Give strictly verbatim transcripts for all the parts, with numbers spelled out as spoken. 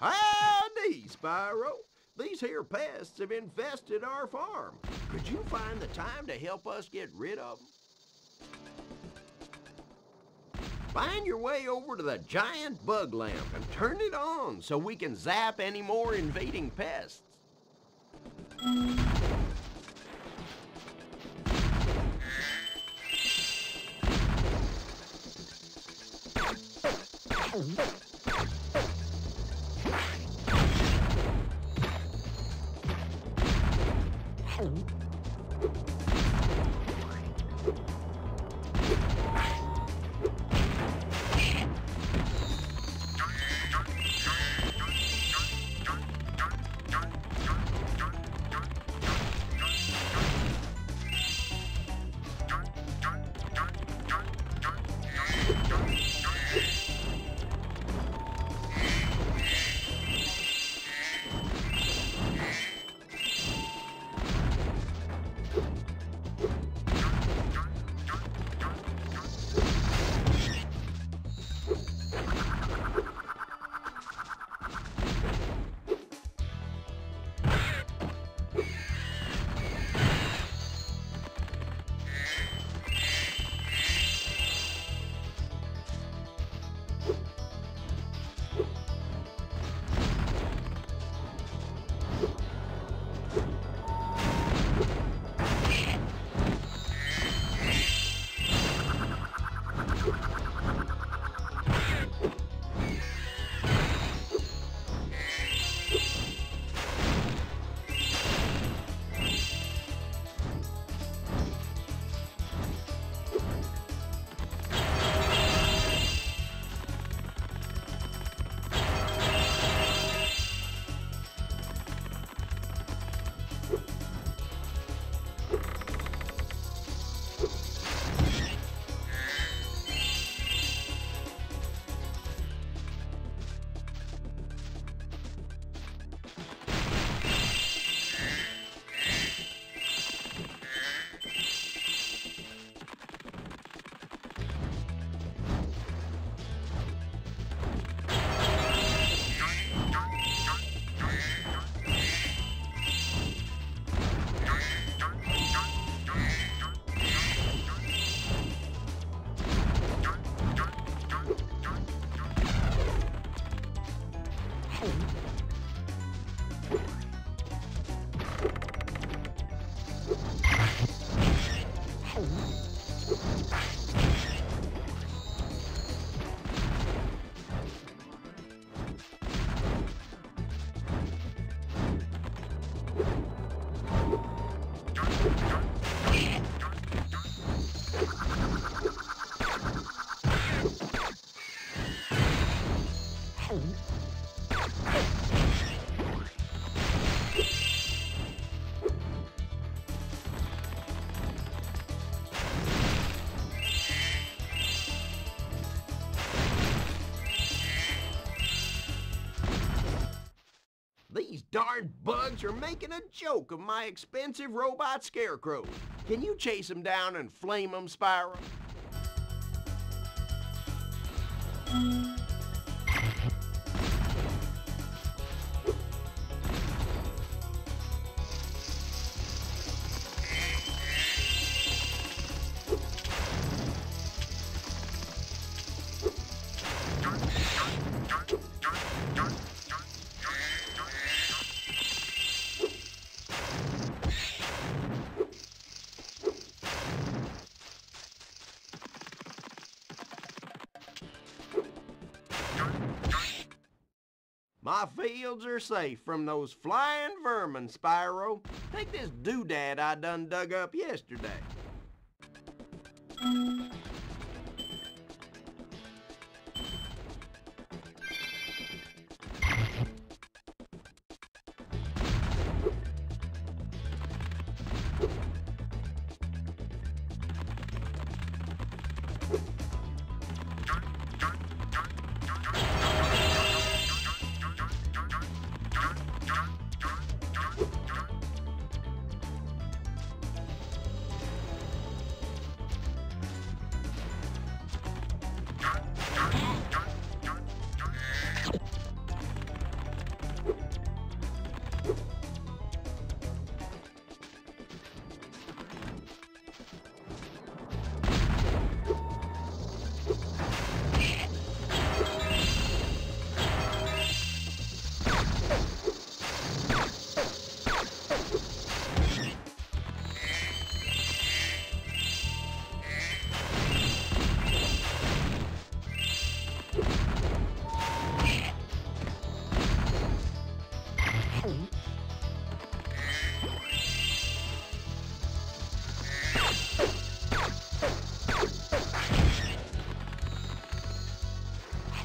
Howdy, Spyro. These here pests have infested our farm. Could you find the time to help us get rid of them? Find your way over to the giant bug lamp and turn it on so we can zap any more invading pests. These darn bugs are making a joke of my expensive robot scarecrows. Can you chase them down and flame them, Spyro? My fields are safe from those flying vermin, Spyro. Take this doodad I done dug up yesterday.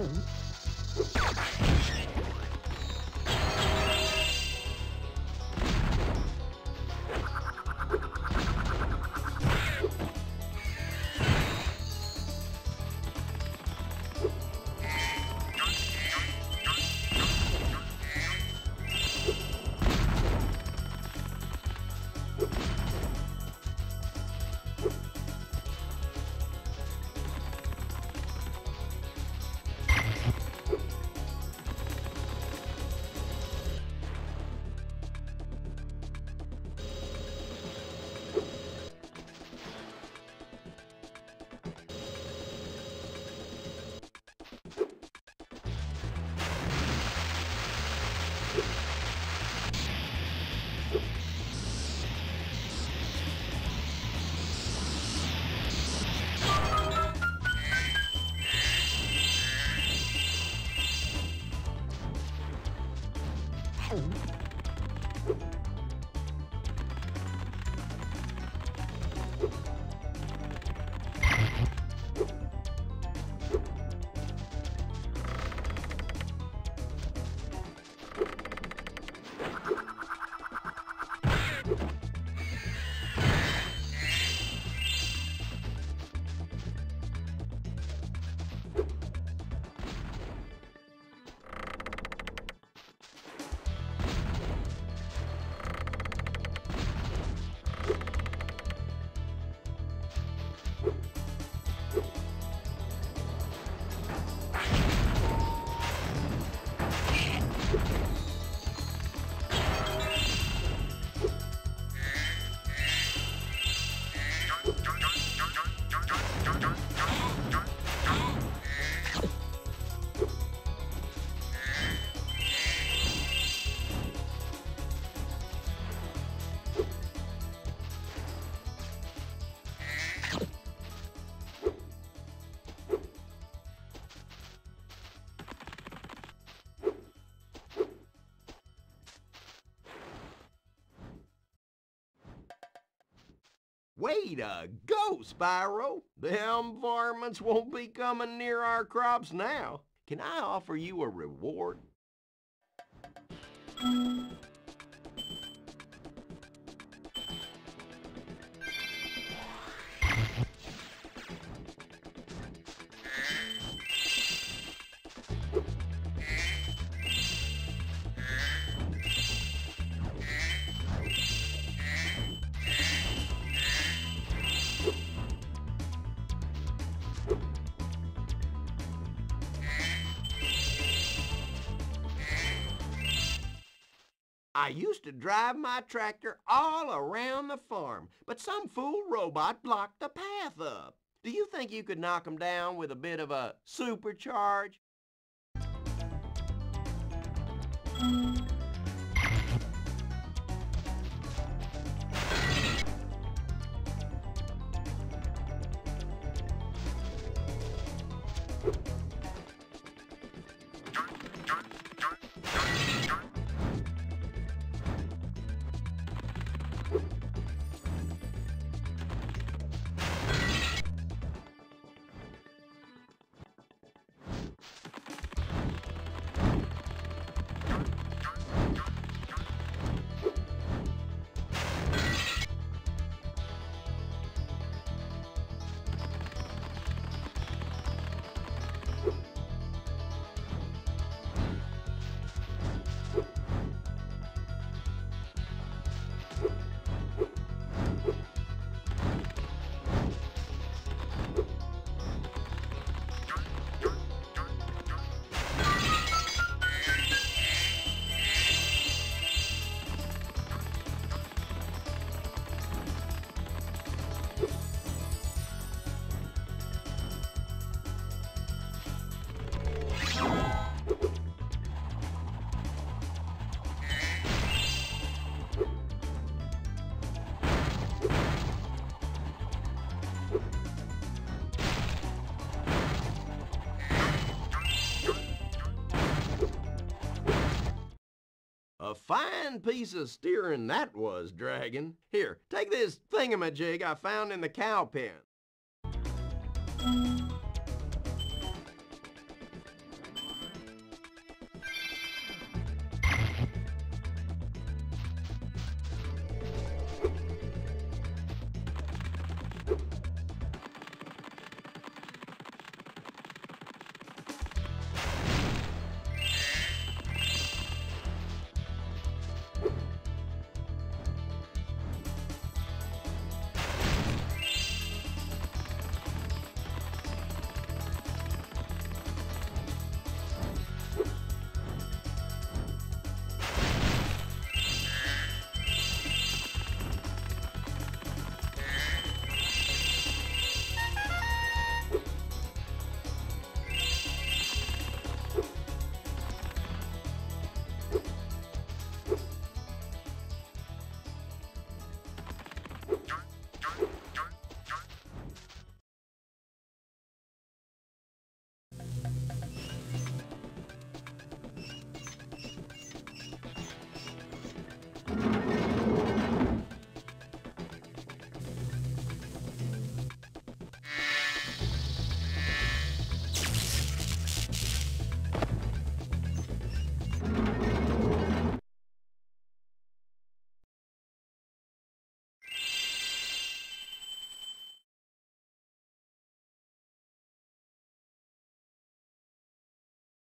Way to go, Spyro! Them varmints won't be coming near our crops now. Can I offer you a reward? I used to drive my tractor all around the farm, but some fool robot blocked the path up. Do you think you could knock him down with a bit of a supercharge? A fine piece of steering that was, Dragon. Here, take this thingamajig I found in the cow pen.